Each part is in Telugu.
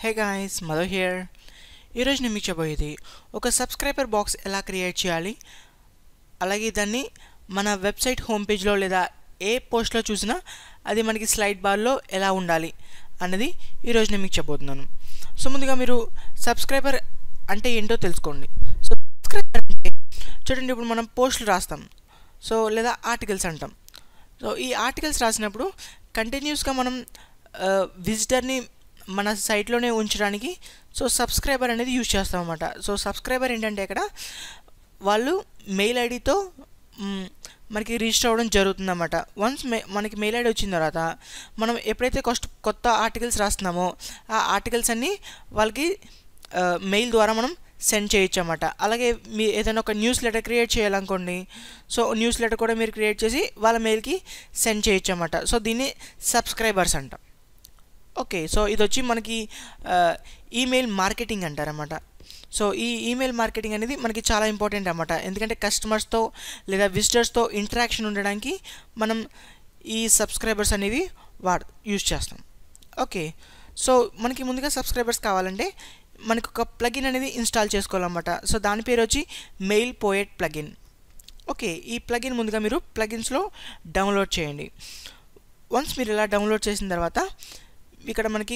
Hey guys, Madhu here. ఈరోజు నేను మీకు చెప్పబోయేది ఒక సబ్స్క్రైబర్ బాక్స్ ఎలా క్రియేట్ చేయాలి, అలాగే దాన్ని మన వెబ్సైట్ హోమ్ పేజ్లో లేదా ఏ పోస్ట్లో చూసినా అది మనకి స్లైడ్ బార్లో ఎలా ఉండాలి అన్నది ఈరోజు నేను మీకు చెప్పబోతున్నాను. సో ముందుగా మీరు సబ్స్క్రైబర్ అంటే ఏంటో తెలుసుకోండి. సో సబ్స్క్రైబర్ అంటే చూడండి, ఇప్పుడు మనం పోస్టులు రాస్తాం, సో లేదా ఆర్టికల్స్ అంటాం. సో ఈ ఆర్టికల్స్ రాసినప్పుడు కంటిన్యూస్గా మనం విజిటర్ని మన సైట్లోనే ఉంచడానికి సో సబ్స్క్రైబర్ అనేది యూజ్ చేస్తాం అన్నమాట. సో సబ్స్క్రైబర్ ఏంటంటే ఇక్కడ వాళ్ళు మెయిల్ ఐడితో మనకి రిజిస్టర్ అవ్వడం జరుగుతుందన్నమాట. వన్స్ మనకి మెయిల్ ఐడి వచ్చిన తర్వాత మనం ఎప్పుడైతే కొత్త ఆర్టికల్స్ రాస్తున్నామో ఆ ఆర్టికల్స్ అన్నీ వాళ్ళకి మెయిల్ ద్వారా మనం సెండ్ చేయొచ్చు అన్నమాట. అలాగే మీ ఏదైనా ఒక న్యూస్ లెటర్ క్రియేట్ చేయాలనుకోండి, సో న్యూస్ లెటర్ కూడా మీరు క్రియేట్ చేసి వాళ్ళ మెయిల్కి సెండ్ చేయొచ్చు అన్నమాట. సో దీన్ని సబ్స్క్రైబర్స్ అంటాం. ఓకే, సో ఇది వచ్చి మనకి ఈమెయిల్ మార్కెటింగ్ అంటారన్నమాట. సో ఈ ఈమెయిల్ మార్కెటింగ్ అనేది మనకి చాలా ఇంపార్టెంట్ అన్నమాట. ఎందుకంటే కస్టమర్స్తో లేదా విజిటర్స్తో ఇంటరాక్షన్ ఉండడానికి మనం ఈ సబ్స్క్రైబర్స్ అనేవి యూజ్ చేస్తాం. ఓకే, సో మనకి ముందుగా సబ్స్క్రైబర్స్ కావాలంటే మనకు ఒక ప్లగిన్ అనేది ఇన్స్టాల్ చేసుకోవాలన్నమాట. సో దాని పేరు వచ్చి మెయిల్ పోయెట్ ప్లగిన్. ఓకే, ఈ ప్లగిన్ ముందుగా మీరు ప్లగిన్స్లో డౌన్లోడ్ చేయండి. వన్స్ మీరు ఇలా డౌన్లోడ్ చేసిన తర్వాత ఇక్కడ మనకి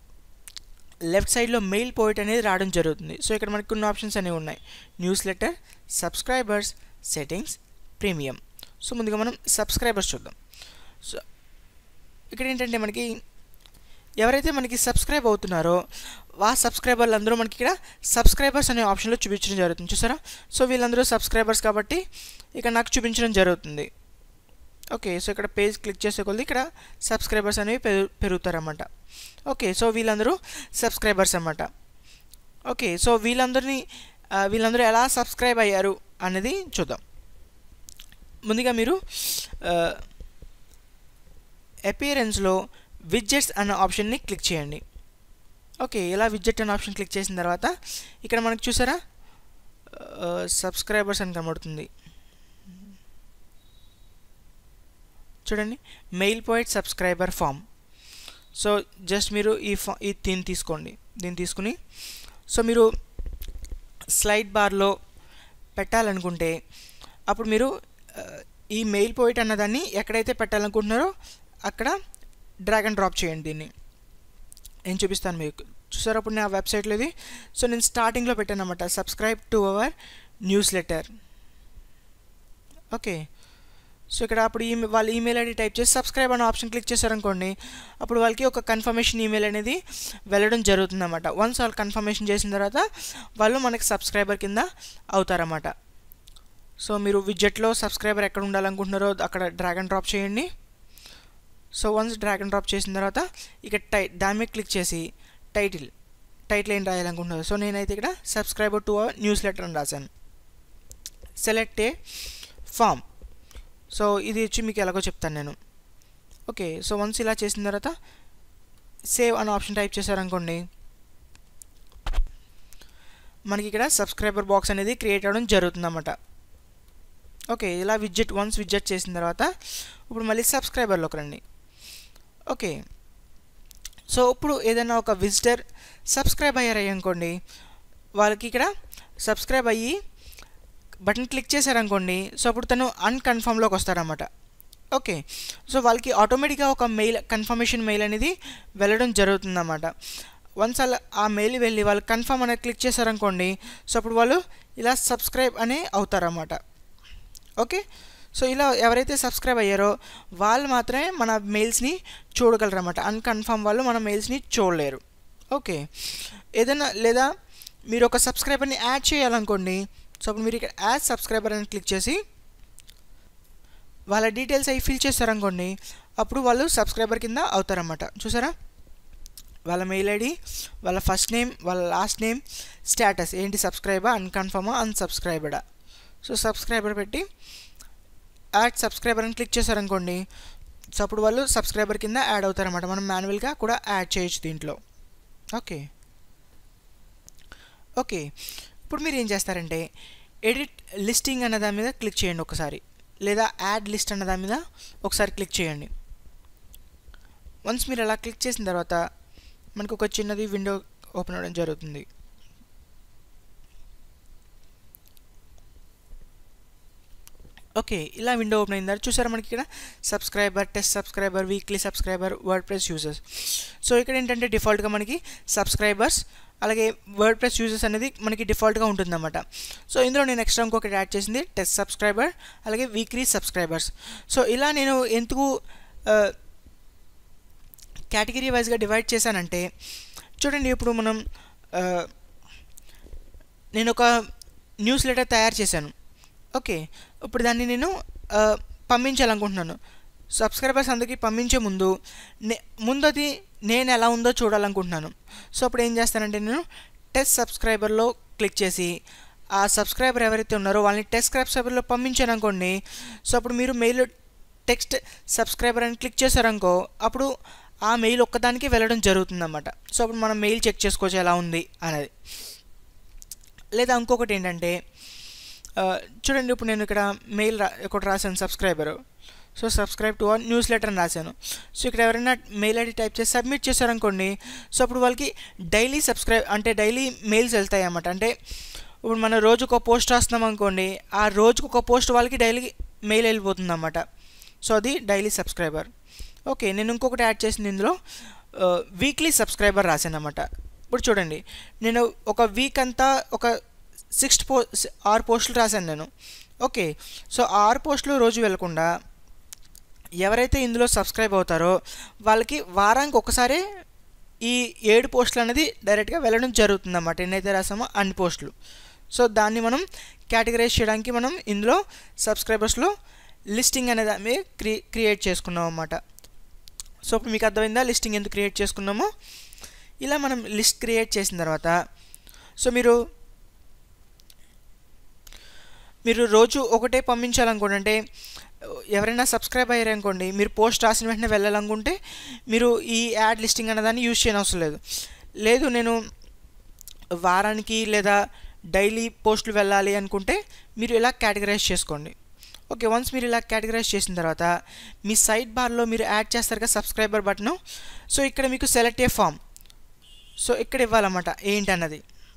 లెఫ్ట్ సైడ్లో మెయిల్ పోయెట్ అనేది రావడం జరుగుతుంది. సో ఇక్కడ మనకి కొన్ని ఆప్షన్స్ అనేవి ఉన్నాయి: newsletter, subscribers, settings, premium. So ముందుగా మనం సబ్స్క్రైబర్స్ చూద్దాం. సో ఇక్కడ ఏంటంటే మనకి ఎవరైతే మనకి సబ్స్క్రైబ్ అవుతున్నారో ఆ సబ్స్క్రైబర్లు అందరూ మనకి ఇక్కడ సబ్స్క్రైబర్స్ అనే ఆప్షన్లో చూపించడం జరుగుతుంది. చూసారా? సో వీళ్ళందరూ సబ్స్క్రైబర్స్ కాబట్టి ఇక్కడ నాకు చూపించడం జరుగుతుంది. ఓకే, సో ఇక్కడ పేజ్ క్లిక్ చేసే కొద్ది ఇక్కడ సబ్స్క్రైబర్స్ అనేవి పెరుగుతారన్నమాట. ఓకే, సో వీళ్ళందరూ సబ్స్క్రైబర్స్ అన్నమాట. ఓకే, సో వీళ్ళందరూ ఎలా సబ్స్క్రైబ్ అయ్యారు అనేది చూద్దాం. ముందుగా మీరు అపియరెన్స్లో విడ్జెట్స్ అన్న ఆప్షన్ని క్లిక్ చేయండి. ఓకే, ఇలా విడ్జెట్ అనే ఆప్షన్ క్లిక్ చేసిన తర్వాత ఇక్కడ మనకు చూసారా సబ్స్క్రైబర్స్ అని కనబడుతుంది. చూడండి, MailPoet subscriber form. So just మీరు దీన్ని తీసుకోండి. దీన్ని తీసుకుని సో మీరు స్లైడ్ బార్లో పెట్టాలనుకుంటే అప్పుడు మీరు ఈ మెయిల్ పోయెట్ అన్నదాన్ని ఎక్కడైతే పెట్టాలనుకుంటున్నారో అక్కడ డ్రాగ్ అండ్ డ్రాప్ చేయండి. దీన్ని నేను చూపిస్తాను మీకు. చూసారు అప్పుడు నా వెబ్సైట్లో ఇది. సో నేను స్టార్టింగ్లో పెట్టాను అన్నమాట, subscribe to our newsletter. Okay, so ఇక్కడ అప్పుడు వాళ్ళ ఈమెయిల్ ఐడి టైప్ చేసి సబ్స్క్రైబ్ అనే ఆప్షన్ క్లిక్ చేశారనుకోండి, అప్పుడు వాళ్ళకి ఒక కన్ఫర్మేషన్ ఈమెయిల్ అనేది వెళ్ళడం జరుగుతుంది అన్నమాట. వన్స్ వాళ్ళు కన్ఫర్మేషన్ చేసిన తర్వాత వాళ్ళు మనకి సబ్స్క్రైబర్ కింద అవుతారన్నమాట. సో మీరు విడ్జెట్లో సబ్స్క్రైబర్ ఎక్కడ ఉండాలనుకుంటున్నారో అక్కడ డ్రాగ్ అండ్ డ్రాప్ చేయండి. So once drag and drop చేసిన తర్వాత ఇక దాని మీద క్లిక్ చేసి టైటిల్ ఏం రాయాలనుకుంటున్నారు. సో నేనైతే ఇక్కడ subscriber to our newsletter అని రాశాను. సెలెక్ట్ ఏ ఫామ్. సో ఇది వచ్చి మీకు ఎలాగో చెప్తాను నేను. ఓకే, సో వన్స్ ఇలా చేసిన తర్వాత సేవ్ అనే ఆప్షన్ టైప్ చేశారనుకోండి, మనకి ఇక్కడ సబ్స్క్రైబర్ బాక్స్ అనేది క్రియేట్ అవ్వడం జరుగుతుందన్నమాట. ఓకే, ఇలా వన్స్ విడ్జెట్ చేసిన తర్వాత ఇప్పుడు మళ్ళీ సబ్స్క్రైబర్లోకి రండి. ఓకే, సో ఇప్పుడు ఏదైనా ఒక విజిటర్ సబ్స్క్రైబ్ అయ్యారనుకోండి, వాళ్ళకి ఇక్కడ సబ్స్క్రైబ్ అయ్యి బటన్ క్లిక్ చేశారనుకోండి, సో అప్పుడు తను అన్కన్ఫర్మ్లోకి వస్తారన్నమాట. ఓకే, సో వాళ్ళకి ఆటోమేటిక్గా ఒక కన్ఫర్మేషన్ మెయిల్ అనేది వెళ్ళడం జరుగుతుందన్నమాట. వన్స్ అలా ఆ మెయిల్ వెళ్ళి వాళ్ళు కన్ఫర్మ్ అనేది క్లిక్ చేశారనుకోండి, సో అప్పుడు వాళ్ళు ఇలా సబ్స్క్రైబ్ అనే అవుతారన్నమాట. ఓకే, సో ఇలా ఎవరైతే సబ్స్క్రైబ్ అయ్యారో వాళ్ళు మాత్రమే మన మెయిల్స్ని చూడగలరు అన్నమాట. అన్కన్ఫర్మ్ వాళ్ళు మన మెయిల్స్ని చూడలేరు. ఓకే, ఏదైనా లేదా మీరు ఒక సబ్స్క్రైబర్ని యాడ్ చేయాలనుకోండి, సో అప్పుడు మీరు ఇక్కడ యాడ్ సబ్స్క్రైబర్ అని క్లిక్ చేసి వాళ్ళ డీటెయిల్స్ అవి ఫిల్ చేస్తారనుకోండి, అప్పుడు వాళ్ళు సబ్స్క్రైబర్ కింద అవుతారన్నమాట. చూసారా? వాళ్ళ మెయిల్ ఐడి, వాళ్ళ ఫస్ట్ నేమ్, వాళ్ళ లాస్ట్ నేమ్, స్టేటస్ ఏంటి, సబ్స్క్రైబా, అన్కన్ఫర్మా, అన్సబ్స్క్రైబడా. సో సబ్స్క్రైబర్ పెట్టి యాడ్ సబ్స్క్రైబర్ అని క్లిక్ చేశారనుకోండి, సో అప్పుడు వాళ్ళు సబ్స్క్రైబర్ కింద యాడ్ అవుతారన్నమాట. మనం మాన్యువల్గా కూడా యాడ్ చేయొచ్చు దీంట్లో. ఓకే, ఓకే, ఇప్పుడు మీరు ఏం చేస్తారంటే ఎడిట్ లిస్టింగ్ అన్న దాని మీద క్లిక్ చేయండి ఒకసారి, లేదా యాడ్ లిస్ట్ అన్న దాని మీద ఒకసారి క్లిక్ చేయండి. వన్స్ మీరు అలా క్లిక్ చేసిన తర్వాత మనకు ఒక చిన్నది విండో ఓపెన్ అవ్వడం జరుగుతుంది. ఓకే, ఇలా విండో ఓపెన్ అయిన తర్వాత చూసారా మనకి ఇక్కడ subscriber, test subscriber, weekly subscriber, WordPress users. So ఇక్కడ ఏంటంటే డిఫాల్ట్గా మనకి సబ్స్క్రైబర్స్ అలాగే వర్డ్ప్రెస్ యూజర్స్ అనేది మనకి డిఫాల్ట్గా ఉంటుందన్నమాట. సో ఇందులో నేను ఎక్స్ట్రా ఇంకొకటి యాడ్ చేసింది టెస్ట్ సబ్స్క్రైబర్ అలాగే వీక్లీ సబ్స్క్రైబర్స్. సో ఇలా నేను ఎందుకు కేటగిరీ వైజ్గా డివైడ్ చేశానంటే చూడండి, ఇప్పుడు మనం నేను ఒక న్యూస్ లెటర్ తయారు చేశాను. ఓకే, ఇప్పుడు దాన్ని నేను పంపించాలనుకుంటున్నాను. సబ్స్క్రైబర్స్ అందరికీ పంపించే ముందు అది నేను ఎలా ఉందో చూడాలనుకుంటున్నాను. సో అప్పుడు ఏం చేస్తానంటే నేను టెస్ట్ సబ్స్క్రైబర్లో క్లిక్ చేసి ఆ సబ్స్క్రైబర్ ఎవరైతే ఉన్నారో వాళ్ళని టెస్ట్ సబ్స్క్రైబర్లో పంపించాను అనుకోండి. సో అప్పుడు మీరు మెయిల్ టెక్స్ట్ సబ్స్క్రైబర్ అని క్లిక్ చేశారనుకో, అప్పుడు ఆ మెయిల్ ఒక్కదానికి వెళ్ళడం జరుగుతుందన్నమాట. సో అప్పుడు మనం మెయిల్ చెక్ చేసుకోవచ్చు ఎలా ఉంది అనేది. లేదా ఇంకొకటి ఏంటంటే చూడండి, ఇప్పుడు నేను ఇక్కడ మెయిల్ ఒకటి రాశాను subscriber. So subscribe to newsletter అని రాశాను. సో ఇక్కడ ఎవరైనా మెయిల్ ఐడి టైప్ చేసి సబ్మిట్ చేశారనుకోండి, సో అప్పుడు వాళ్ళకి డైలీ డైలీ మెయిల్స్ వెళ్తాయి అన్నమాట. అంటే ఇప్పుడు మనం రోజుకు ఒక పోస్ట్ రాస్తున్నాం అనుకోండి, ఆ రోజుకు ఒక పోస్ట్ వాళ్ళకి డైలీ మెయిల్ వెళ్ళిపోతుంది అన్నమాట. సో అది డైలీ సబ్స్క్రైబర్. ఓకే, నేను ఇంకొకటి యాడ్ చేసింది ఇందులో వీక్లీ సబ్స్క్రైబర్ రాశాను అన్నమాట. ఇప్పుడు చూడండి, నేను ఒక వీక్ అంతా ఒక 6 పోస్టులు రాశాను నేను. ఓకే, సో 6 పోస్టులు రోజు వెళ్ళకుండా ఎవరైతే ఇందులో సబ్స్క్రైబ్ అవుతారో వాళ్ళకి వారానికి ఒకసారి ఈ 7 పోస్టులు అనేది డైరెక్ట్గా వెళ్ళడం జరుగుతుంది అన్నమాట. ఎన్నైతే రాసామో అన్ని పోస్టులు. సో దాన్ని మనం కేటగరైజ్ చేయడానికి మనం ఇందులో సబ్స్క్రైబర్స్లో లిస్టింగ్ అనేది క్రియేట్ చేసుకున్నాం అన్నమాట. సో ఇప్పుడు మీకు అర్థమైందా లిస్టింగ్ ఎందుకు క్రియేట్ చేసుకున్నామో? ఇలా మనం లిస్ట్ క్రియేట్ చేసిన తర్వాత సో మీరు రోజు ఒకటే పంపించాలనుకోండి, అంటే ఎవరైనా సబ్స్క్రైబ్ అయ్యారనుకోండి, మీరు పోస్ట్ రాసిన వెంటనే వెళ్ళాలనుకుంటే మీరు ఈ యాడ్ లిస్టింగ్ అనేదాన్ని యూజ్ చేయని అవసరం లేదు. నేను వారానికి లేదా డైలీ పోస్టులు వెళ్ళాలి అనుకుంటే మీరు ఇలా కేటగరైజ్ చేసుకోండి. ఓకే, వన్స్ మీరు ఇలా కేటగరైజ్ చేసిన తర్వాత మీ సైడ్ బార్లో మీరు యాడ్ చేస్తారు కదా సబ్స్క్రైబర్ బటన్. సో ఇక్కడ మీకు సెలెక్ట్ ఏ ఫామ్, సో ఇక్కడ ఇవ్వాలన్నమాట ఏంటన్నది.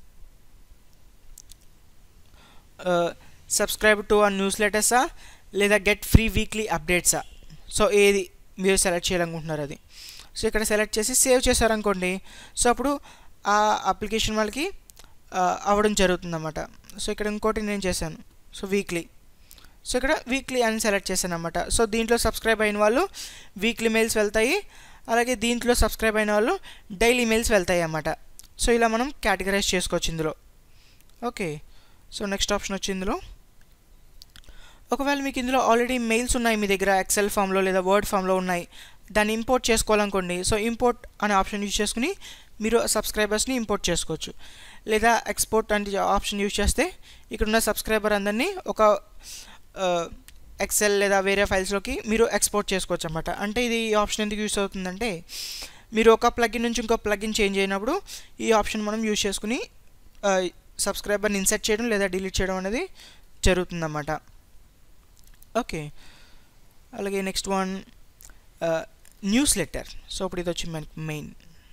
సబ్స్క్రైబ్ టు న్యూస్ లెటర్సా లేదా గెట్ ఫ్రీ వీక్లీ అప్డేట్సా, సో ఏది మీరు సెలెక్ట్ చేయాలనుకుంటున్నారు అది. సో ఇక్కడ సెలెక్ట్ చేసి సేవ్ చేశారనుకోండి, సో అప్పుడు ఆ అప్లికేషన్ వాళ్ళకి అవ్వడం జరుగుతుందన్నమాట. సో ఇక్కడ ఇంకోటి నేను చేశాను, సో వీక్లీ. సో ఇక్కడ వీక్లీ అని సెలెక్ట్ చేశాను అన్నమాట. సో దీంట్లో సబ్స్క్రైబ్ అయిన వాళ్ళు వీక్లీ మెయిల్స్ వెళ్తాయి, అలాగే దీంట్లో సబ్స్క్రైబ్ అయిన వాళ్ళు డైలీ మెయిల్స్ వెళ్తాయి అన్నమాట. సో ఇలా మనం కేటగరైజ్ చేసుకోవచ్చు ఇందులో. ఓకే, సో నెక్స్ట్ ఆప్షన్ వచ్చి ఇందులో ఒకవేళ మీకు ఇందులో ఆల్రెడీ మెయిల్స్ ఉన్నాయి మీ దగ్గర ఎక్సెల్ ఫామ్లో లేదా వర్డ్ ఫామ్లో ఉన్నాయి, దాన్ని ఇంపోర్ట్ చేసుకోవాలనుకోండి. సో ఇంపోర్ట్ అనే ఆప్షన్ యూజ్ చేసుకుని మీరు సబ్స్క్రైబర్స్ని ఇంపోర్ట్ చేసుకోవచ్చు. లేదా ఎక్స్పోర్ట్ అనే ఆప్షన్ యూజ్ చేస్తే ఇక్కడున్న సబ్స్క్రైబర్ అందరినీ ఒక ఎక్సెల్ లేదా వేరే ఫైల్స్లోకి మీరు ఎక్స్పోర్ట్ చేసుకోవచ్చు అన్నమాట. అంటే ఇది ఈ ఆప్షన్ ఎందుకు యూస్ అవుతుందంటే మీరు ఒక ప్లగిన్ నుంచి ఇంకో ప్లగిన్ చేంజ్ అయినప్పుడు ఈ ఆప్షన్ మనం యూజ్ చేసుకుని సబ్స్క్రైబర్ని ఇన్సర్ట్ చేయడం లేదా డిలీట్ చేయడం అనేది జరుగుతుందన్నమాట. ఓకే, అలాగే next one newsletter. So ఇప్పుడు ఇది వచ్చి మనకి మెయిన్.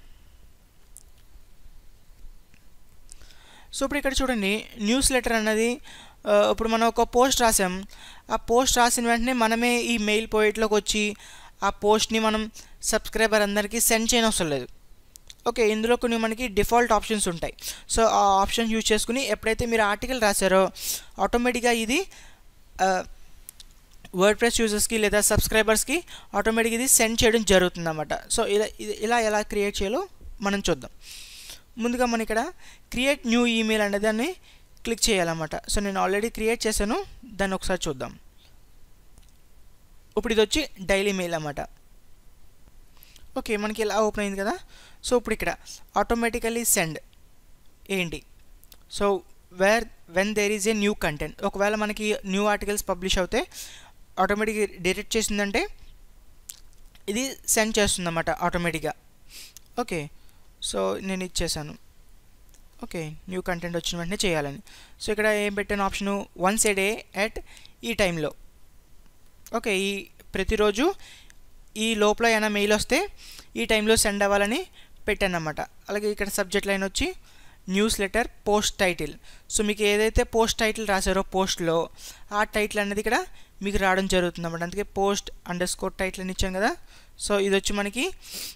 సో ఇప్పుడు ఇక్కడ చూడండి, న్యూస్ లెటర్ అన్నది ఇప్పుడు మనం ఒక పోస్ట్ రాసాం, ఆ పోస్ట్ రాసిన వెంటనే మనమే ఈ మెయిల్ పోయిట్లోకి వచ్చి ఆ పోస్ట్ని మనం సబ్స్క్రైబర్ అందరికీ సెండ్ చేయని అవసరం లేదు. ఓకే, ఇందులో కొన్ని మనకి డిఫాల్ట్ ఆప్షన్స్ ఉంటాయి. సో ఆ ఆప్షన్ యూజ్ చేసుకుని ఎప్పుడైతే మీరు ఆర్టికల్ రాశారో ఆటోమేటిక్గా ఇది వర్డ్ప్రెస్ యూజర్స్కి లేదా సబ్స్క్రైబర్స్కి ఆటోమేటిక్గా ఇది సెండ్ చేయడం జరుగుతుందన్నమాట. సో ఇలా ఎలా క్రియేట్ చేయాలో మనం చూద్దాం. ముందుగా మనం ఇక్కడ క్రియేట్ న్యూ ఈమెయిల్ అనే దాన్ని క్లిక్ చేయాలన్నమాట. సో నేను ఆల్రెడీ క్రియేట్ చేశాను, దాన్ని ఒకసారి చూద్దాం. ఇప్పుడు ఇది వచ్చి డైలీ మెయిల్ అన్నమాట. ఓకే, మనకి ఇలా ఓపెన్ అయింది కదా. సో ఇప్పుడు ఇక్కడ ఆటోమేటికల్లీ సెండ్ ఏంటి, so when there is a new content, ఒకవేళ మనకి న్యూ ఆర్టికల్స్ పబ్లిష్ అవుతే ఆటోమేటిక్గా డిటెక్ట్ చేసిందంటే ఇది సెండ్ చేస్తుందన్నమాట ఆటోమేటిక్గా. ఓకే, సో నేను ఇచ్చేసాను. ఓకే, న్యూ కంటెంట్ వచ్చిన వెంటనే చేయాలని. సో ఇక్కడ ఏం పెట్టాను option, once a day at ఈ టైంలో. ఓకే, ఈ ప్రతిరోజు ఈ లోపల ఏమైనా మెయిల్ వస్తే ఈ టైంలో సెండ్ అవ్వాలని పెట్టాను అన్నమాట. అలాగే ఇక్కడ సబ్జెక్ట్ లైన్ వచ్చి newsletter post title. So మీకు ఏదైతే పోస్ట్ టైటిల్ రాశారో పోస్ట్లో ఆ టైటిల్ అనేది ఇక్కడ మీకు రావడం జరుగుతుంది అన్నమాట. అందుకే పోస్ట్ _ టైటిల్ అని ఇచ్చాను కదా. సో ఇది వచ్చి మనకి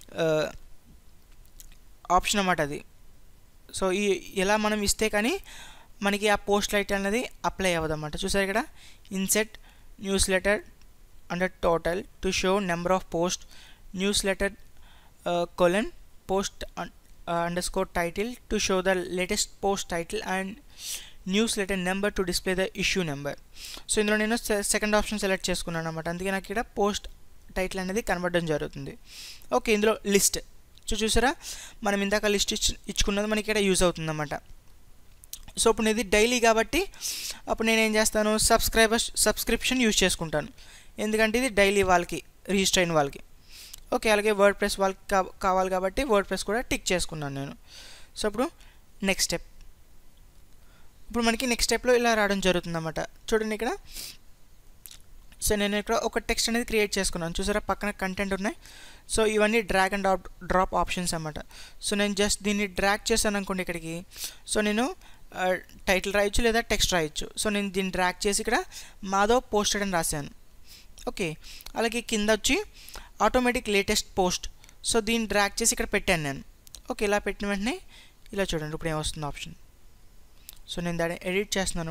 ఆప్షన్ అన్నమాట అది. సో ఇలా మనం ఇస్తే కానీ మనకి ఆ పోస్ట్ టైటిల్ అనేది అప్లై అవ్వదు అన్నమాట. చూసారు ఇక్కడ insert newsletter under total to show number of post newsletter post _ title to show the latest post title and newsletter number to display the issue number. So ఇందులో నేను సెకండ్ ఆప్షన్ సెలెక్ట్ చేసుకున్నాను అన్నమాట. అందుకే నాకు ఇక్కడ పోస్ట్ టైటిల్ అనేది కనబడడం జరుగుతుంది. ఓకే, ఇందులో లిస్ట్ చూసారా, మనం ఇందాక లిస్ట్ ఇచ్చుకున్నది మనకి ఇక్కడ యూజ్ అవుతుంది అన్నమాట. సో ఇప్పుడు ఇది డైలీ కాబట్టి అప్పుడు నేను ఏం చేస్తాను, సబ్స్క్రిప్షన్ యూజ్ చేసుకుంటాను. ఎందుకంటే ఇది డైలీ వాళ్ళకి రిజిస్టర్ అయిన వాళ్ళకి. ఓకే, అలాగే WordPress వాళ్ళకి కావాలి కాబట్టి WordPress కూడా టిక్ చేసుకున్నాను నేను. సో ఇప్పుడు నెక్స్ట్ స్టెప్. ఇప్పుడు మనకి నెక్స్ట్ స్టెప్లో ఇలా రావడం జరుగుతుంది అన్నమాట. చూడండి ఇక్కడ. సో నేను ఇక్కడ ఒక టెక్స్ట్ అనేది క్రియేట్ చేసుకున్నాను. చూసారా పక్కన కంటెంట్ ఉన్నాయి. సో ఇవన్నీ డ్రాగ్ అండ్ డ్రాప్ ఆప్షన్స్ అన్నమాట. సో నేను జస్ట్ దీన్ని డ్రాగ్ చేశాను అనుకోండి ఇక్కడికి. సో నేను టైటిల్ రాయొచ్చు లేదా టెక్స్ట్ రాయొచ్చు. సో నేను దీన్ని డ్రాగ్ చేసి ఇక్కడ మాధవ్ పోస్టెడ్ అని రాశాను. ఓకే, అలాగే కింద వచ్చి ఆటోమేటిక్ లేటెస్ట్ పోస్ట్. సో దీన్ని డ్రాగ్ చేసి ఇక్కడ పెట్టాను నేను. ఓకే, ఇలా పెట్టిన వెంటనే ఇలా చూడండి ఇప్పుడు ఏమొస్తుంది ఆప్షన్. సో నేను దాన్ని ఎడిట్ చేస్తున్నాను.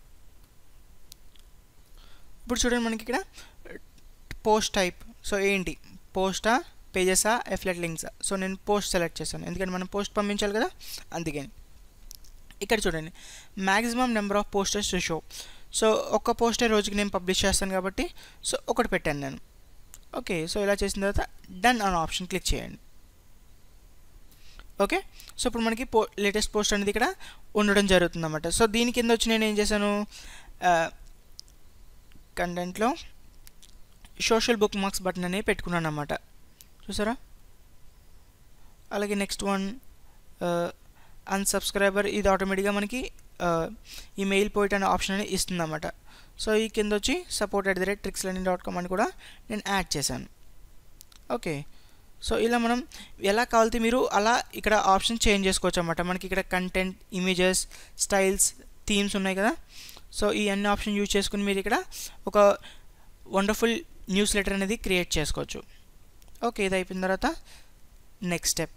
ఇప్పుడు చూడండి మనకి ఇక్కడ పోస్ట్ టైప్. సో ఏంటి, పోస్టా, పేజెసా, ఎఫ్లెట్ లింక్సా. సో నేను పోస్ట్ సెలెక్ట్ చేశాను ఎందుకంటే మనం పోస్ట్ పంపించాలి కదా, అందుకని. ఇక్కడ చూడండి maximum number of posters to show. So ఒక్క పోస్టర్ రోజుకి నేను పబ్లిష్ చేస్తాను కాబట్టి సో ఒకటి పెట్టాను నేను. ఓకే, సో ఇలా చేసిన తర్వాత డన్ అనే ఆప్షన్ క్లిక్ చేయండి. ఓకే, సో ఇప్పుడు మనకి లేటెస్ట్ పోస్ట్ అనేది ఇక్కడ ఉండడం జరుగుతుంది అన్నమాట. సో దీని కింద వచ్చి నేను ఏం చేశాను, కంటెంట్లో సోషల్ బుక్ మార్క్స్ బటన్ అనేది పెట్టుకున్నాను అన్నమాట. చూసారా, అలాగే నెక్స్ట్ వన్ అన్సబ్స్క్రైబర్. ఇది ఆటోమేటిక్గా మనకి ఈ మెయిల్ పోయిట్ అనే ఆప్షన్ అనేది ఇస్తుంది అన్నమాట. సో ఈ కింద వచ్చి support@trixlearning.com అని కూడా నేను యాడ్ చేశాను. ఓకే, సో ఇలా మనం ఎలా కావాలితే మీరు అలా ఇక్కడ ఆప్షన్ చేంజ్ చేసుకోవచ్చు అన్నమాట. మనకి ఇక్కడ కంటెంట్, ఇమేజెస్, స్టైల్స్, థీమ్స్ ఉన్నాయి కదా. సో ఈ అన్ని ఆప్షన్ యూజ్ చేసుకుని మీరు ఇక్కడ ఒక వండర్ఫుల్ న్యూస్ లెటర్ అనేది క్రియేట్ చేసుకోవచ్చు. ఓకే, ఇది అయిపోయిన తర్వాత నెక్స్ట్ స్టెప్.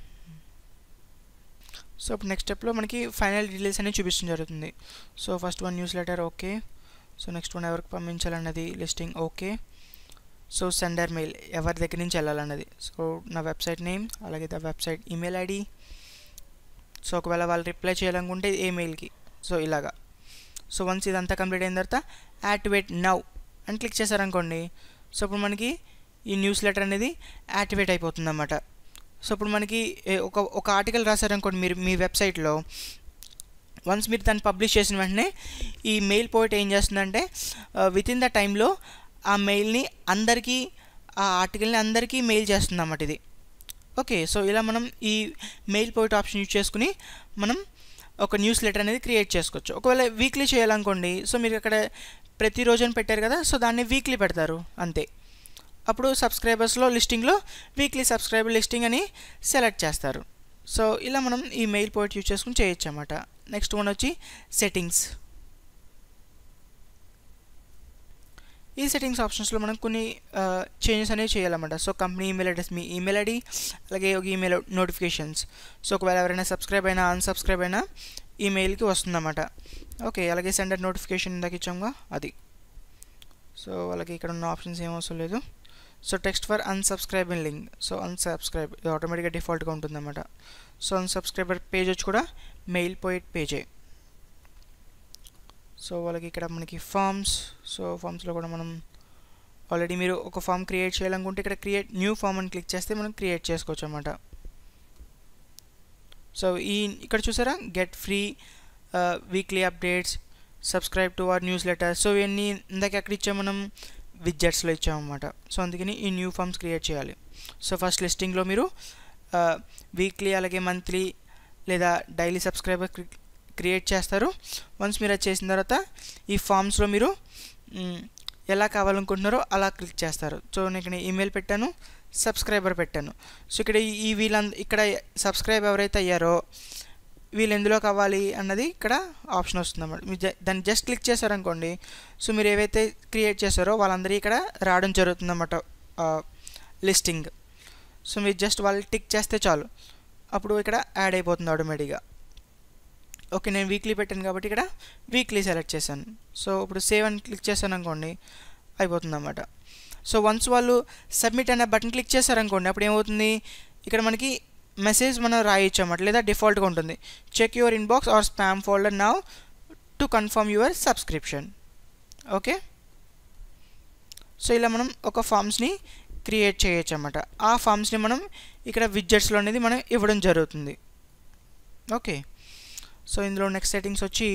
సో ఇప్పుడు నెక్స్ట్ స్టెప్లో మనకి ఫైనల్ డీటెయిల్స్ అనేవి చూపించడం జరుగుతుంది. So first one newsletter. Okay, so next one ఎవరికి పంపించాలన్నది listing. Okay, so sender mail, ఎవరి దగ్గర నుంచి వెళ్ళాలన్నది. సో నా వెబ్సైట్ నేమ్, అలాగే the website email ID. So ఒకవేళ వాళ్ళు రిప్లై చేయాలనుకుంటే ఏ మెయిల్కి. సో ఇలాగా. సో వన్స్ ఇదంతా కంప్లీట్ అయిన తర్వాత యాక్టివేట్ నౌ అని క్లిక్ చేశారనుకోండి. సో ఇప్పుడు మనకి ఈ న్యూస్ లెటర్ అనేది యాక్టివేట్ అయిపోతుంది అన్నమాట. సో ఇప్పుడు మనకి ఒక ఆర్టికల్ రాశారనుకోండి మీరు మీ వెబ్సైట్లో, వన్స్ మీరు దాన్ని పబ్లిష్ చేసిన వెంటనే ఈ మెయిల్ పోయిట్ ఏం చేస్తుందంటే వితిన్ ద టైంలో ఆ మెయిల్ని అందరికీ, ఆ ఆర్టికల్ని అందరికీ మెయిల్ చేస్తుంది అన్నమాట ఇది. ఓకే, సో ఇలా మనం ఈ మెయిల్ పోయిట్ ఆప్షన్ యూజ్ చేసుకుని మనం ఒక న్యూస్ లెటర్ అనేది క్రియేట్ చేసుకోవచ్చు. ఒకవేళ వీక్లీ చేయాలనుకోండి, సో మీరు అక్కడ ప్రతిరోజు అని పెట్టారు కదా, సో దాన్ని వీక్లీ పెడతారు అంతే. అప్పుడు సబ్స్క్రైబర్స్లో లిస్టింగ్లో వీక్లీ సబ్స్క్రైబర్ లిస్టింగ్ అని సెలెక్ట్ చేస్తారు. సో ఇలా మనం ఈ మెయిల్ పోయిట్ యూజ్ చేసుకుని చేయొచ్చు అన్నమాట. నెక్స్ట్ వన్ వచ్చి సెట్టింగ్స్. ఈ సెట్టింగ్స్ ఆప్షన్స్లో మనం కొన్ని చేంజెస్ అనేవి చేయాలన్నమాట. సో కంపెనీ ఈమెయిల్ అడ్రస్, మీ ఈమెయిల్ ఐడి, అలాగే ఒక ఈమెయిల్ నోటిఫికేషన్స్. సో ఒకవేళ ఎవరైనా సబ్స్క్రైబ్ అయినా అన్సబ్స్క్రైబ్ అయినా ఈమెయిల్కి వస్తుందన్నమాట. ఓకే, అలాగే సెండర్ నోటిఫికేషన్ ఇందాక ఇచ్చాముగా అది. సో అలాగే ఇక్కడ ఉన్న ఆప్షన్స్ ఏం అవసరం లేదు. So text for unsubscribing link. So unsubscribe ఇది ఆటోమేటిక్గా డిఫాల్ట్గా ఉంటుందన్నమాట. సో అన్సబ్స్క్రైబర్ పేజ్ వచ్చి కూడా మెయిల్ పోయిట్ పేజే. సో వాళ్ళకి ఇక్కడ మనకి ఫామ్స్. సో ఫామ్స్లో కూడా మనం ఆల్రెడీ మీరు ఒక ఫామ్ క్రియేట్ చేయాలనుకుంటే ఇక్కడ క్రియేట్ న్యూ ఫామ్ అని క్లిక్ చేస్తే మనం క్రియేట్ చేసుకోవచ్చు అన్నమాట. సో ఇక్కడ చూసారా get free weekly updates, subscribe to our newsletter. So ఇవన్నీ ఇందాక ఎక్కడ ఇచ్చాము మనం, విడ్జెట్స్లో ఇచ్చామన్నమాట. సో అందుకని ఈ న్యూ ఫామ్స్ క్రియేట్ చేయాలి. సో ఫస్ట్ లిస్టింగ్లో మీరు వీక్లీ అలాగే మంత్లీ లేదా డైలీ సబ్స్క్రైబర్ క్రియేట్ చేస్తారు. వన్స్ మీరు అది చేసిన తర్వాత ఈ ఫామ్స్లో మీరు ఎలా కావాలనుకుంటున్నారో అలా క్లిక్ చేస్తారు. సో నేను ఇక్కడ ఈమెయిల్ పెట్టాను, సబ్స్క్రైబర్ పెట్టాను. సో ఇక్కడ ఈ ఇక్కడ సబ్స్క్రైబ్ ఎవరైతే అయ్యారో వీళ్ళు ఎందులోకి అవ్వాలి అన్నది ఇక్కడ ఆప్షన్ వస్తుంది అన్నమాట. మీరు దాన్ని జస్ట్ క్లిక్ చేశారనుకోండి, సో మీరు ఏవైతే క్రియేట్ చేశారో వాళ్ళందరూ ఇక్కడ రావడం జరుగుతుంది అన్నమాట లిస్టింగ్. సో మీరు జస్ట్ వాళ్ళు టిక్ చేస్తే చాలు, అప్పుడు ఇక్కడ యాడ్ అయిపోతుంది ఆటోమేటిక్గా. ఓకే, నేను వీక్లీ పెట్టాను కాబట్టి ఇక్కడ వీక్లీ సెలెక్ట్ చేశాను. సో ఇప్పుడు సేవ్ అని క్లిక్ చేశాను అనుకోండి, అయిపోతుంది అన్నమాట. సో వన్స్ వాళ్ళు సబ్మిట్ అనే బటన్ క్లిక్ చేశారనుకోండి, అప్పుడు ఏమవుతుంది, ఇక్కడ మనకి మెసేజ్ మనం రాయొచ్చు అన్నమాట, లేదా డిఫాల్ట్గా ఉంటుంది. Check your inbox or spam folder now to confirm your subscription. Okay, so ఇలా మనం ఒక ఫామ్స్ని క్రియేట్ చేయొచ్చు అన్నమాట. ఆ ఫామ్స్ని మనం ఇక్కడ విడ్జెట్స్లో అనేది మనం ఇవ్వడం జరుగుతుంది. ఓకే, సో ఇందులో నెక్స్ట్ సెట్టింగ్స్ వచ్చి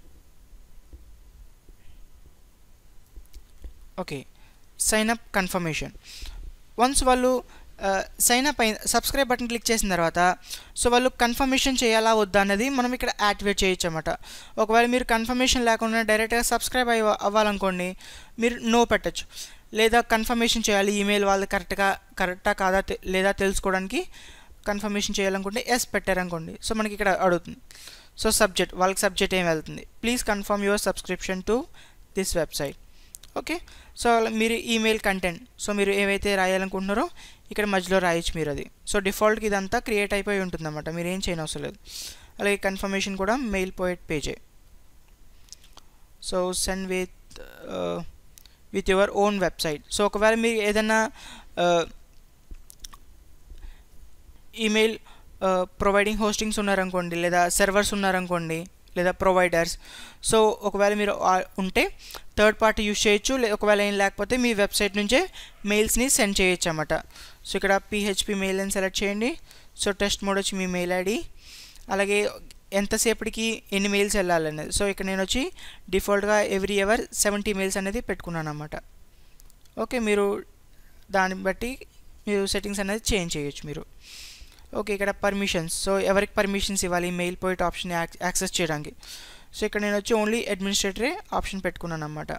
okay sign up confirmation. Once వాళ్ళు సైన్ అప్ అయిన సబ్స్క్రైబ్ బటన్ క్లిక్ చేసిన తర్వాత సో వాళ్ళు కన్ఫర్మేషన్ చేయాలా వద్దా అనేది మనం ఇక్కడ యాక్టివేట్ చేయొచ్చు అన్నమాట. ఒకవేళ మీరు కన్ఫర్మేషన్ లేకుండా డైరెక్ట్గా సబ్స్క్రైబ్ అవ్వాలనుకోండి, మీరు నో పెట్టచ్చు. లేదా కన్ఫర్మేషన్ చేయాలి, ఈమెయిల్ వాళ్ళు కరెక్టా కాదా లేదా తెలుసుకోవడానికి కన్ఫర్మేషన్ చేయాలనుకుంటే ఎస్ పెట్టారనుకోండి, సో మనకి ఇక్కడ అడుగుతుంది. సో సబ్జెక్ట్ వాళ్ళకి సబ్జెక్ట్ ఏం వెళ్తుంది, please confirm your subscription to this website. Okay, so మీరు ఈమెయిల్ కంటెంట్, సో మీరు ఏవైతే రాయాలనుకుంటున్నారో ఇక్కడ మధ్యలో రాయొచ్చు మీరు అది. సో డిఫాల్ట్కి ఇదంతా క్రియేట్ అయిపోయి ఉంటుంది అన్నమాట, మీరు ఏం చేయనవసరం లేదు. అలాగే కన్ఫర్మేషన్ కూడా మెయిల్ పోయెట్ పేజే. So send with your own website. So ఒకవేళ మీరు ఏదైనా ఈమెయిల్ ప్రొవైడింగ్ హోస్టింగ్స్ ఉన్నారనుకోండి, లేదా సర్వర్స్ ఉన్నారనుకోండి, లేదా ప్రొవైడర్స్, సో ఒకవేళ మీరు ఉంటే థర్డ్ పార్టీ యూజ్ చేయొచ్చు. ఒకవేళ ఏం లేకపోతే మీ వెబ్సైట్ నుంచే మెయిల్స్ని సెండ్ చేయొచ్చు అన్నమాట. సో ఇక్కడ పిహెచ్పి మెయిల్ అని సెలెక్ట్ చేయండి. సో టెస్ట్ మోడ్ వచ్చి మీ మెయిల్ ఐడి, అలాగే ఎంతసేపటికి ఎన్ని మెయిల్స్ వెళ్ళాలనేది. సో ఇక్కడ నేను వచ్చి డిఫాల్ట్గా ఎవ్రీ అవర్ 70 మెయిల్స్ అనేది పెట్టుకున్నాను అన్నమాట. ఓకే, మీరు దాన్ని బట్టి మీరు సెట్టింగ్స్ అనేది చేంజ్ చేయొచ్చు మీరు. ఓకే, ఇక్కడ పర్మిషన్స్, సో ఎవరికి పర్మిషన్స్ ఇవ్వాలి మెయిల్ పోయిట్ ఆప్షన్ యాక్సెస్ చేయడానికి. సో ఇక్కడ నేను వచ్చి ఓన్లీ అడ్మినిస్ట్రేటరే ఆప్షన్ పెట్టుకున్నాను అన్నమాట.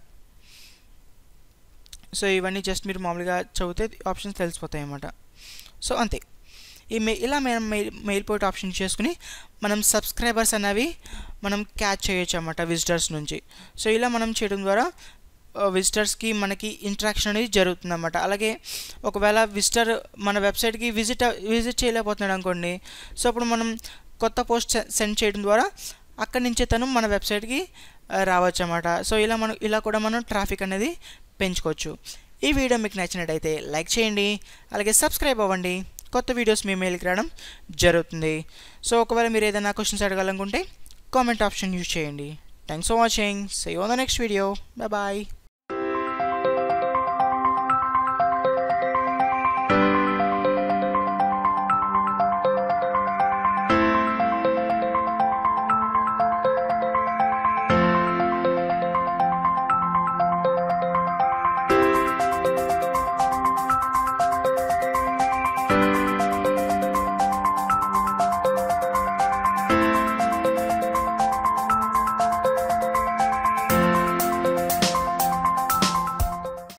సో ఇవన్నీ జస్ట్ మీరు మామూలుగా చదివితే ఆప్షన్స్ తెలిసిపోతాయి అన్నమాట. సో అంతే, ఇలా మనం మెయిల్ పోయిట్ ఆప్షన్ చేసుకుని మనం సబ్స్క్రైబర్స్ అనేవి మనం క్యాచ్ చేయొచ్చు అన్నమాట విజిటర్స్ నుంచి. సో ఇలా మనం చేయడం ద్వారా విజిటర్స్కి మనకి ఇంటరాక్షన్ అనేది జరుగుతుంది అన్నమాట. అలాగే ఒకవేళ విజిటర్ మన వెబ్సైట్కి విజిట్ చేయలేకపోతున్నాడు అనుకోండి, సో అప్పుడు మనం కొత్త పోస్ట్ సెండ్ చేయడం ద్వారా అక్కడి నుంచే తను మన వెబ్సైట్కి రావచ్చు అన్నమాట. సో ఇలా కూడా మనం ట్రాఫిక్ అనేది పెంచుకోవచ్చు. ఈ వీడియో మీకు నచ్చినట్టయితే లైక్ చేయండి, అలాగే సబ్స్క్రైబ్ అవ్వండి. కొత్త వీడియోస్ మీ మెయిల్కి రావడం జరుగుతుంది. సో ఒకవేళ మీరు ఏదైనా క్వశ్చన్స్ అడగాలనుకుంటే కామెంట్ ఆప్షన్ యూజ్ చేయండి. Thanks for watching. See you on the next video. Bye bye.